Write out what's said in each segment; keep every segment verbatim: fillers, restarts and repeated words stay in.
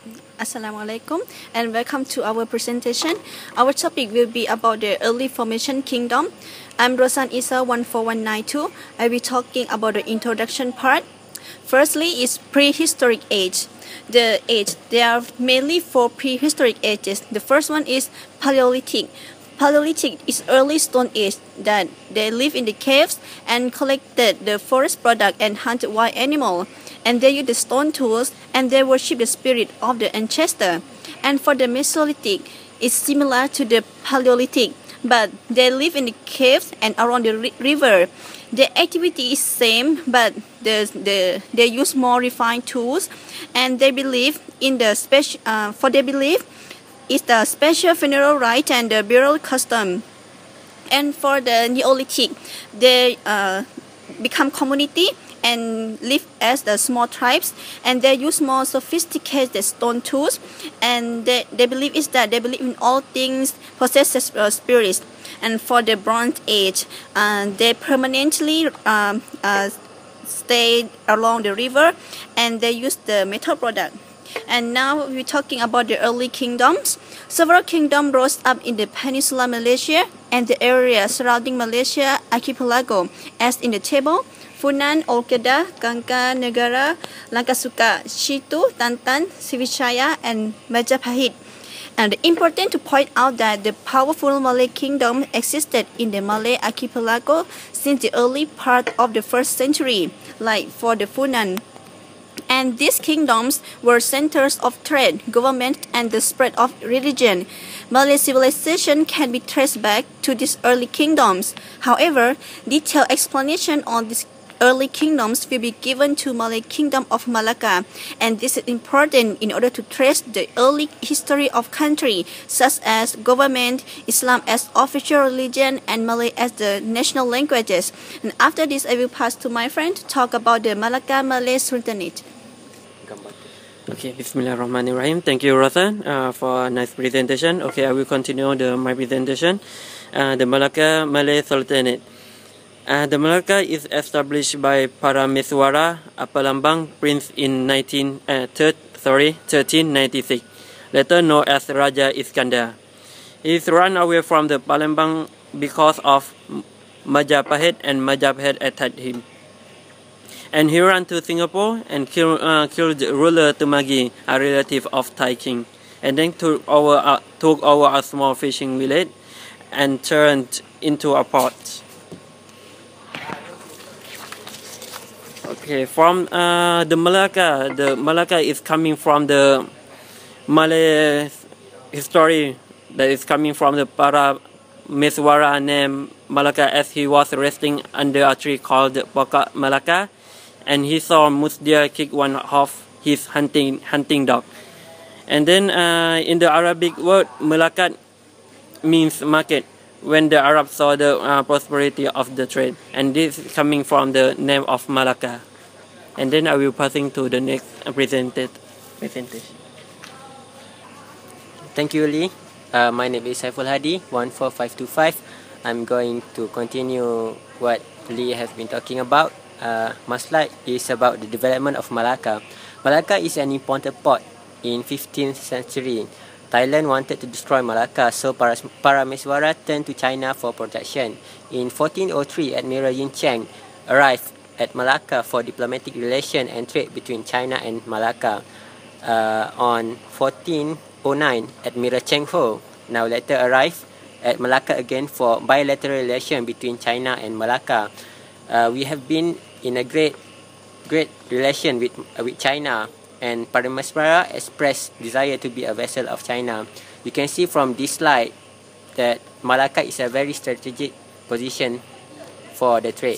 Assalamualaikum and welcome to our presentation. Our topic will be about the early formation kingdom. I'm Rosan Isa one four one nine two. I'll be talking about the introduction part. Firstly is prehistoric age. The age, there are mainly four prehistoric ages. The first one is Paleolithic. Paleolithic is early Stone Age that they live in the caves and collected the forest product and hunted wild animal. And they use the stone tools and they worship the spirit of the ancestor. And for the Mesolithic, it's similar to the Paleolithic, but they live in the caves and around the ri river. The activity is same, but the, the, they use more refined tools, and they believe in the special. Uh, for their belief, is the special funeral rite and the burial custom. And for the Neolithic, they uh, become community and live as the small tribes, and they use more sophisticated stone tools, and they, they believe is that they believe in all things possesses uh, spirits. And for the Bronze Age, uh, they permanently um, uh, stay along the river and they use the metal product. And now we're talking about the early kingdoms. Several kingdoms rose up in the Peninsula Malaysia and the area surrounding Malaysia archipelago, as in the table: Funan, Olkedah, Gangga Negara, Langkasuka, Shitu, Tantan, Sriwijaya, and Majapahit. And important to point out that the powerful Malay kingdom existed in the Malay archipelago since the early part of the first century, like for the Funan. And these kingdoms were centers of trade, government, and the spread of religion. Malay civilization can be traced back to these early kingdoms. However, detailed explanation on these early kingdoms will be given to Malay Kingdom of Malacca, and this is important in order to trace the early history of country, such as government, Islam as official religion, and Malay as the national languages. And after this, I will pass to my friend to talk about the Malacca Malay Sultanate. Okay, Bismillahirrahmanirrahim. Thank you, Rosan, uh, for a nice presentation. Okay, I will continue the, my presentation. Uh, the Malacca Malay Sultanate. Uh, the Malacca is established by Parameswara Apalambang Prince in nineteen, uh, third, sorry, thirteen ninety-six, later known as Raja Iskandar. He ran away from the Palembang because of Majapahit, and Majapahit attacked him. And he ran to Singapore and kill, uh, killed ruler Tumagi, a relative of Thai king, and then took over, uh, took over a small fishing village and turned into a port. Okay, from uh, the Malacca, the Malacca is coming from the Malay history that is coming from the Parameswara named Malacca, as he was resting under a tree called Pokok Malacca, and he saw Musdia kick one of his hunting hunting dog. And then uh, in the Arabic word, Malacca means market, when the Arabs saw the uh, prosperity of the trade, and this is coming from the name of Malacca. And then I will passing to the next presented presentation. Thank you, Lee. Uh, my name is Saiful Hadi, one four five two five. I'm going to continue what Lee has been talking about. Uh, my slide is about the development of Malacca. Malacca is an important port in fifteenth century. Thailand wanted to destroy Malacca, so Parameswara turned to China for protection. In fourteen oh three, Admiral Yin Cheng arrived at Malacca for diplomatic relations and trade between China and Malacca. Uh, on fourteen oh nine, Admiral Cheng Ho now later arrived at Malacca again for bilateral relations between China and Malacca. Uh, we have been in a great, great relation with uh, with China, and Parameswara expressed desire to be a vessel of China. You can see from this slide that Malacca is a very strategic position for the trade.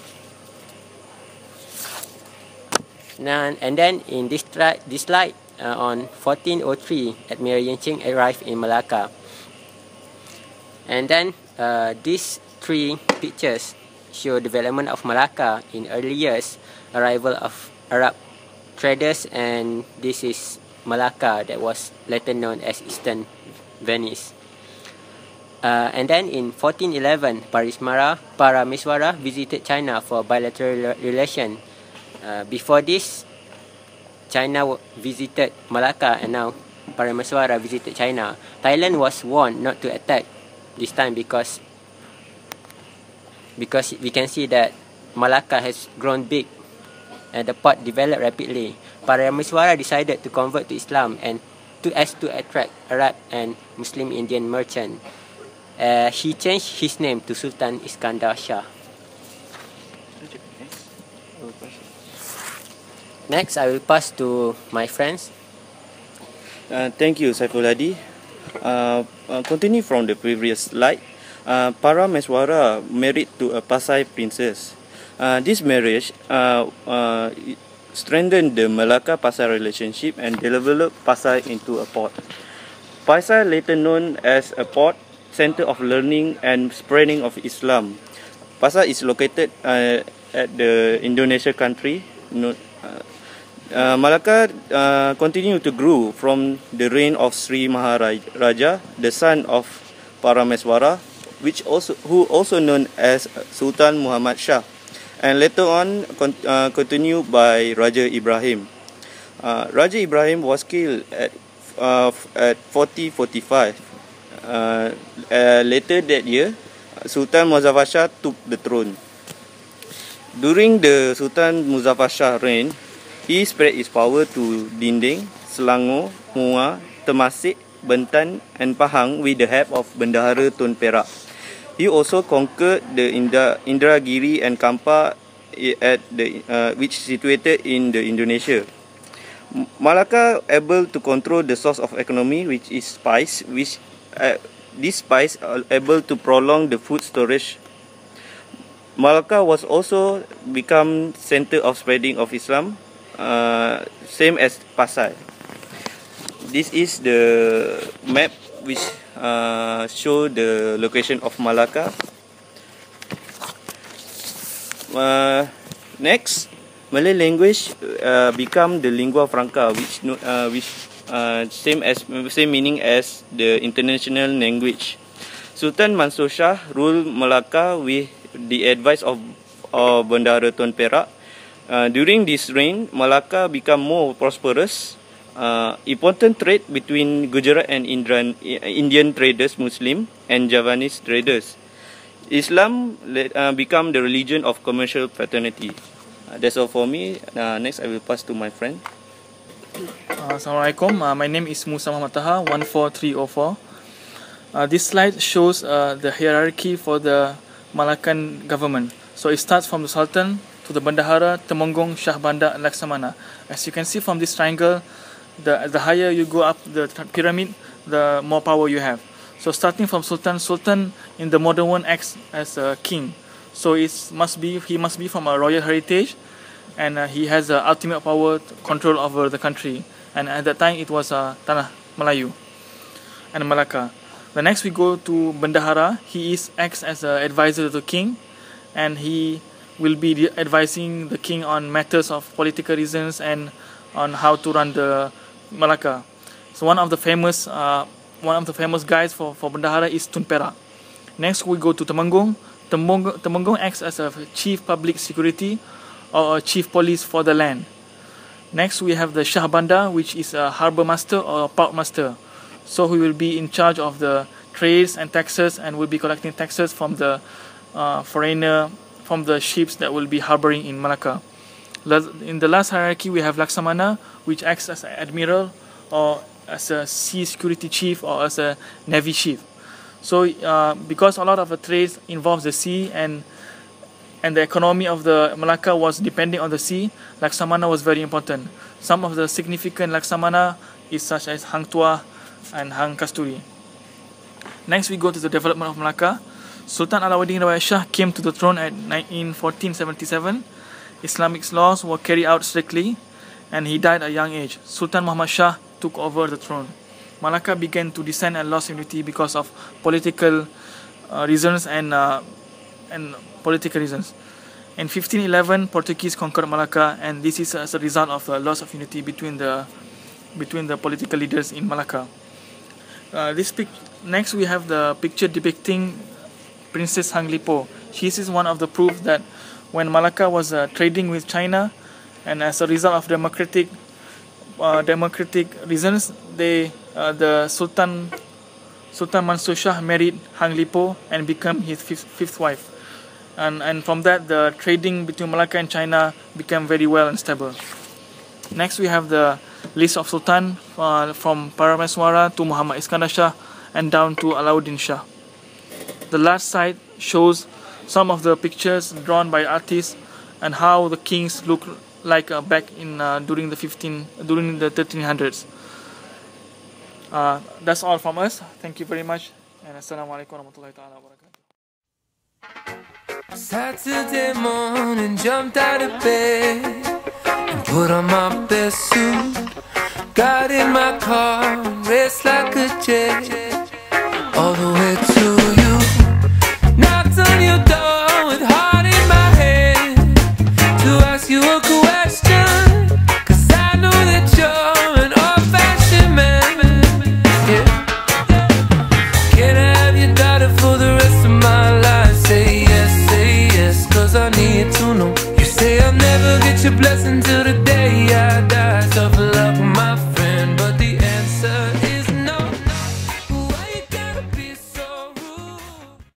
Now, and then in this, this slide, uh, on fourteen oh three, Admiral Yin Cheng arrived in Malacca. And then uh, these three pictures show development of Malacca in early years, arrival of Arab traders, and this is Malacca that was later known as Eastern Venice. Uh, and then in fourteen eleven, Parameswara, Parameswara visited China for bilateral relation. Uh, before this, China visited Malacca, and now Parameswara visited China. Thailand was warned not to attack this time because because we can see that Malacca has grown big and the port developed rapidly. Parameswara decided to convert to Islam and to as to attract Arab and Muslim Indian merchant. Uh, he changed his name to Sultan Iskandar Shah. Next, I will pass to my friends. Uh, thank you, Saiful Hadi. Uh, uh, continue from the previous slide. Uh, Parameswara married to a Pasai princess. Uh, this marriage uh, uh, strengthened the Malacca-Pasai relationship and developed Pasai into a port. Pasai, later known as a port, center of learning and spreading of Islam. Pasai is located uh, at the Indonesia country. No, uh, uh, Malacca uh, continued to grow from the reign of Sri Maharaja, the son of Parameswara, which also who also known as Sultan Muhammad Shah, and later on con uh, continued by Raja Ibrahim. Uh, Raja Ibrahim was killed at uh, at forty forty-five. Uh, uh, later that year, Sultan Muzaffar Shah took the throne. During the Sultan Muzaffar Shah reign, he spread his power to Dinding, Selangor, Muar, Temasek, Bentan and Pahang with the help of Bendahara Tun Perak. He also conquered the Indra, Indragiri and Kampar at the uh, which situated in the Indonesia. Malacca able to control the source of economy, which is spice, which uh, this spice are able to prolong the food storage. Malacca was also become center of spreading of Islam, uh, same as Pasai. This is the map which uh, show the location of Malacca. Uh, next, Malay language uh, become the lingua franca, which uh, which uh, same as same meaning as the international language. Sultan Mansur Shah ruled Malacca with the advice of, of Bendahara Tun Perak. Uh, during this reign, Malacca became more prosperous. Uh, important trade between Gujarat and Indian, Indian traders, Muslim and Javanese traders. Islam uh, became the religion of commercial fraternity. Uh, that's all for me. Uh, next, I will pass to my friend. Uh, Assalamualaikum. Uh, my name is Musa Muhammad Taha, one four three zero four. Uh, this slide shows uh, the hierarchy for the Malaccan government. So it starts from the Sultan to the Bendahara, Temenggung, Shah Bandar, and Laksamana. As you can see from this triangle, the the higher you go up the pyramid, the more power you have. So starting from Sultan, Sultan in the modern one acts as a king. So it must be he must be from a royal heritage, and uh, he has uh, ultimate power control over the country. And at that time it was uh, Tanah Melayu and Malacca. The next we go to Bendahara. He is acts as an advisor to the king, and he will be advising the king on matters of political reasons and on how to run the Malacca. So one of the famous uh, one of the famous guys for, for Bendahara is Tun Perak. Next we go to Temenggung. Temenggung. Temenggung acts as a chief public security or a chief police for the land. Next we have the Shah Bandar, which is a harbour master or a port master. So he will be in charge of the trades and taxes, and will be collecting taxes from the uh, foreigner, from the ships that will be harboring in Malacca. In the last hierarchy, we have Laksamana, which acts as an admiral or as a sea security chief or as a navy chief. So uh, because a lot of the trades involves the sea, and and the economy of the Malacca was depending on the sea, Laksamana was very important. Some of the significant Laksamana is such as Hang Tuah and Hang Kasturi. Next we go to the development of Malacca. Sultan Alauddin Rawaya Shah came to the throne at in fourteen seventy-seven. Islamic laws were carried out strictly, and he died at a young age. Sultan Muhammad Shah took over the throne. Malacca began to descend and lost unity because of political uh, reasons and uh, and political reasons. In fifteen eleven, Portuguese conquered Malacca, and this is as a result of the loss of unity between the between the political leaders in Malacca. Uh, this pic next we have the picture depicting Princess Hang Lipo. She is one of the proof that when Malacca was uh, trading with China, and as a result of democratic uh, democratic reasons, they uh, the Sultan Sultan Mansur Shah married Hang Lipo and became his fifth, fifth wife. And, and from that, the trading between Malacca and China became very well and stable. Next, we have the list of Sultan uh, from Parameswara to Muhammad Iskandar Shah and down to Alauddin Shah. The last slide shows some of the pictures drawn by artists and how the kings look like uh, back in uh, during the fifteen during the thirteen hundreds. Uh, that's all from us. Thank you very much, and Assalamualaikum warahmatullahi wabarakatuh. Saturday morning, jumped out of bed and put on my best suit. Got in my car and raced like a jet all the way to you. Knocked on your door with heart in my head to ask you a question, 'cause I know that you're an old-fashioned man. Yeah. Can I have your daughter for the rest of my life? Say yes, say yes, 'cause I need to know. You say I'll never get your blessing till the day I die.